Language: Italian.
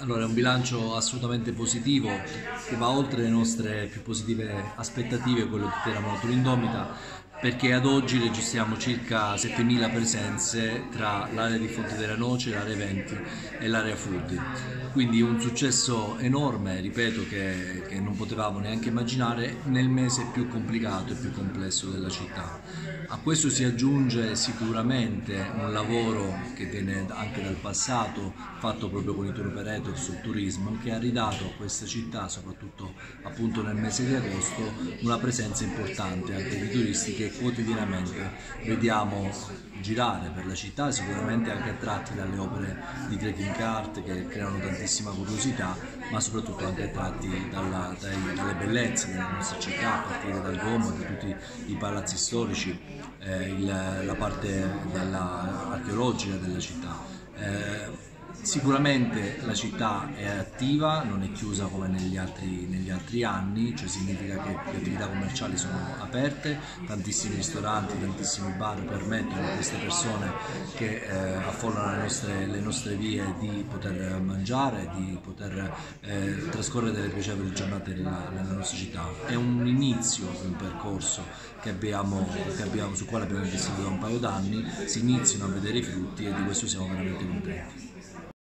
Allora, è un bilancio assolutamente positivo che va oltre le nostre più positive aspettative, quello della Monatura Indomita, perché ad oggi registriamo circa 7.000 presenze tra l'area di Fonte della Noce, l'area eventi e l'area food. Quindi un successo enorme, ripeto, che non potevamo neanche immaginare nel mese più complicato e più complesso della città. A questo si aggiunge sicuramente un lavoro che viene anche dal passato, fatto proprio con i tour operator sul turismo, che ha ridato a questa città, soprattutto appunto nel mese di agosto, una presenza importante anche di turisti che quotidianamente vediamo girare per la città, sicuramente anche attratti dalle opere di trekking art che creano tantissima curiosità, ma soprattutto anche attratti dalle bellezze della nostra città, a partire dal Duomo, da tutti i palazzi storici, la parte archeologica della città. Sicuramente la città è attiva, non è chiusa come negli altri anni, cioè significa che le attività commerciali sono aperte, tantissimi ristoranti, tantissimi bar permettono a queste persone che affollano le nostre vie di poter mangiare, di poter trascorrere delle piacevoli giornate nella nostra città. È un inizio di un percorso sul quale abbiamo investito da un paio d'anni, si iniziano a vedere i frutti e di questo siamo veramente contenti.